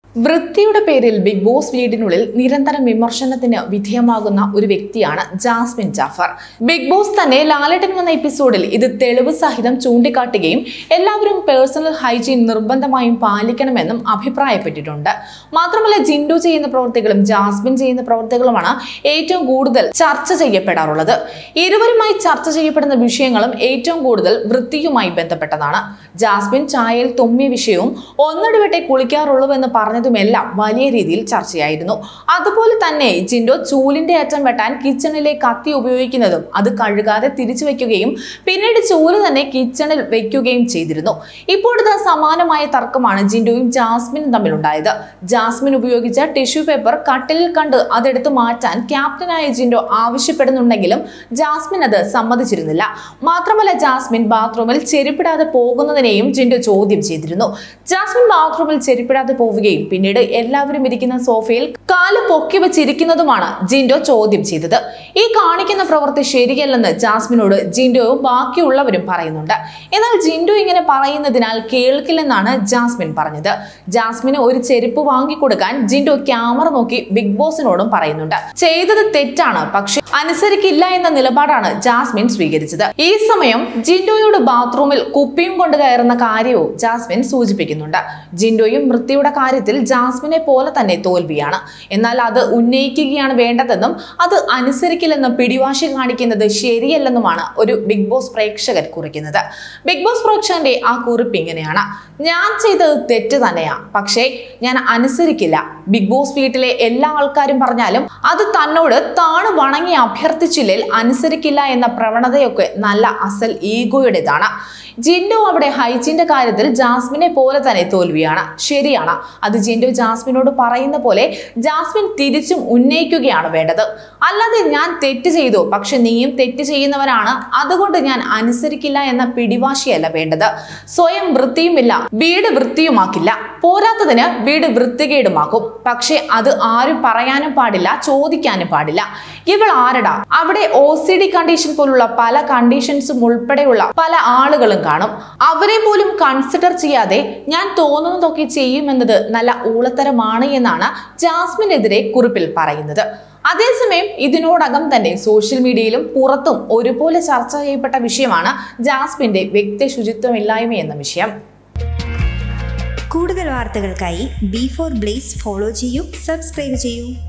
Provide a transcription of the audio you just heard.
വൃത്തിയുടെ പേരിൽ big boss വീടിനുള്ളിൽ നിരന്തരം വിമർശനത്തിന് വിധേയമാകുന്ന ഒരു വ്യക്തിയാണ് ജാസ്മിൻ ജാഫർ. ബിഗ് ബോസ് തന്നെ ലാലേട്ടൻ വന്ന എപ്പിസോഡിൽ ഇത് തെളിവ് സഹിതം ചൂണ്ടിക്കാട്ടുകയും എല്ലാവരും പേഴ്സണൽ ഹൈജീൻ നിർബന്ധമായും പാലിക്കണമെന്നും അഭിപ്രായപ്പെട്ടിട്ടുണ്ട്. മാത്രമല്ല, ജിൻഡോ ചെയ്യുന്ന പ്രവൃത്തികളും ജാസ്മിൻ ചെയ്യുന്ന പ്രവൃത്തികളുമാണ് ഏറ്റവും കൂടുതൽ ചർച്ച ചെയ്യപ്പെടാറുള്ളത്. ഇരുവരുമായി ചർച്ച ചെയ്യപ്പെടുന്ന വിഷയങ്ങളും ഏറ്റവും കൂടുതൽ വൃത്തിയുമായി ബന്ധപ്പെട്ടതാണ്. ജാസ്മിൻ ചായയിൽ തുമ്മിയ വിഷയവും ഒന്നടിവട്ടെ കുളിക്കാറുള്ളൂവെന്ന് പറഞ്ഞതുമെല്ലാം വലിയ രീതിയിൽ ചർച്ചയായിരുന്നു. അതുപോലെ തന്നെ ജിൻഡോ ചൂലിന്റെ അറ്റം വെട്ടാൻ കിച്ചണിലെ കത്തി ഉപയോഗിക്കുന്നതും അത് കഴുകാതെ തിരിച്ചു വെക്കുകയും പിന്നീട് ചൂല് തന്നെ കിച്ചണിൽ വെക്കുകയും ചെയ്തിരുന്നു. ഇപ്പോഴത്തെ സമാനമായ തർക്കമാണ് ജിൻഡോയും ജാസ്മിനും തമ്മിലുണ്ടായത്. ജാസ്മിൻ ഉപയോഗിച്ച ടിഷ്യൂ പേപ്പർ കട്ടിലിൽ കണ്ട് അതെടുത്തു മാറ്റാൻ ക്യാപ്റ്റനായ ജിൻഡോ ആവശ്യപ്പെടുന്നുണ്ടെങ്കിലും ജാസ്മിൻ അത് സമ്മതിച്ചിരുന്നില്ല. മാത്രമല്ല, ജാസ്മിൻ ബാത്റൂമിൽ ചെരുപ്പിടാതെ പോകുന്നതിനെയും ജിൻഡോ ചോദ്യം ചെയ്തിരുന്നു. ജാസ്മിൻ ബാത്റൂമിൽ ചെരുപ്പിടാതെ പോവുകയും പിന്നീട് എല്ലാവരും ഇരിക്കുന്ന സോഫയിൽ കാല് പൊക്കി വെച്ചിരിക്കുന്നതുമാണ് ജിൻഡോ ചോദ്യം ചെയ്തത്. ഈ കാണിക്കുന്ന പ്രവൃത്തി ശരിയല്ലെന്ന് ജാസ്മിനോട് ജിൻഡോയും ബാക്കിയുള്ളവരും പറയുന്നുണ്ട്. എന്നാൽ ജിൻഡോ ഇങ്ങനെ പറയുന്നതിനാൽ കേൾക്കില്ലെന്നാണ് ജാസ്മിൻ പറഞ്ഞത്. ജാസ്മിന് ഒരു ചെരുപ്പ് വാങ്ങിക്കൊടുക്കാൻ ജിൻഡോ ക്യാമറ നോക്കി ബിഗ് ബോസിനോടും പറയുന്നുണ്ട്. ചെയ്തത് തെറ്റാണ്, പക്ഷെ അനുസരിക്കില്ല എന്ന നിലപാടാണ് ജാസ്മിൻ സ്വീകരിച്ചത്. ഈ സമയം ജിൻഡോയോട് ബാത്റൂമിൽ കുപ്പിയും കൊണ്ട് കയറുന്ന കാര്യവും ജാസ്മിൻ സൂചിപ്പിക്കുന്നുണ്ട്. ജിൻഡോയും വൃത്തിയുടെ കാര്യത്തിൽ ജാസ്മിനെ പോലെ തന്നെ തോൽവിയാണ്. എന്നാൽ അത് ഉന്നയിക്കുകയാണ് വേണ്ടതെന്നും അത് അനുസരിക്കില്ലെന്നും പിടിവാശി കാണിക്കുന്നത് ശരിയല്ലെന്നുമാണ് ഒരു ബിഗ് ബോസ് പ്രേക്ഷകർ കുറിക്കുന്നത്. ബിഗ് ബോസ് പ്രേക്ഷകന്റെ ആ കുറിപ്പ് ഇങ്ങനെയാണ്: ഞാൻ ചെയ്തത് തെറ്റ് തന്നെയാ, പക്ഷേ ഞാൻ അനുസരിക്കില്ല. ബിഗ് ബോസ് വീട്ടിലെ എല്ലാ ആൾക്കാരും പറഞ്ഞാലും അത് തന്നോട് താണു വണങ്ങി അഭ്യർത്ഥിച്ചില്ലേൽ അനുസരിക്കില്ല എന്ന പ്രവണതയൊക്കെ നല്ല അസൽ ഈഗോയുടേതാണ്. ജിൻഡോ അവിടെ ഹൈജീന്റെ കാര്യത്തിൽ ജാസ്മിനെ പോലെ തന്നെ തോൽവിയാണ്. ശരിയാണ്, അത് ജിൻഡോ ജാസ്മിനോട് പറയുന്ന പോലെ ജാസ്മിൻ തിരിച്ചും ഉന്നയിക്കുകയാണ് വേണ്ടത്. അല്ലാതെ ഞാൻ തെറ്റ് ചെയ്തു, പക്ഷെ നീയും തെറ്റ് ചെയ്യുന്നവരാണ്, അതുകൊണ്ട് ഞാൻ അനുസരിക്കില്ല എന്ന പിടിവാശിയല്ല വേണ്ടത്. സ്വയം വൃത്തിയുമില്ല, വീട് വൃത്തിയുമാക്കില്ല, പോരാത്തതിന് വീട് വൃത്തികേടുമാക്കും. പക്ഷെ അത് ആരും പറയാനും പാടില്ല, ചോദിക്കാനും പാടില്ല. ഇവൾ ആരടാ? അവിടെ OCD കണ്ടീഷൻ പോലുള്ള പല കണ്ടീഷൻസും ഉൾപ്പെടെയുള്ള പല ആളുകളും കാണും. അവരെ പോലും കൺസിഡർ ചെയ്യാതെ ഞാൻ തോന്നുന്നതൊക്കെ ചെയ്യുമെന്നത് നല്ല ഊളത്തരമാണ് എന്നാണ് ജാസ്മിനെതിരെ കുറിപ്പിൽ പറയുന്നത്. അതേസമയം ഇതിനോടകം തന്നെ സോഷ്യൽ മീഡിയയിലും പുറത്തും ഒരുപോലെ ചർച്ച ചെയ്യപ്പെട്ട വിഷയമാണ് ജാസ്മിന്റെ വ്യക്തി ശുചിത്വമില്ലായ്മ എന്ന വിഷയം. കൂടുതൽ വാർത്തകൾക്കായി B4 Blaze ഫോളോ ചെയ്യൂ, സബ്സ്ക്രൈബ് ചെയ്യൂ.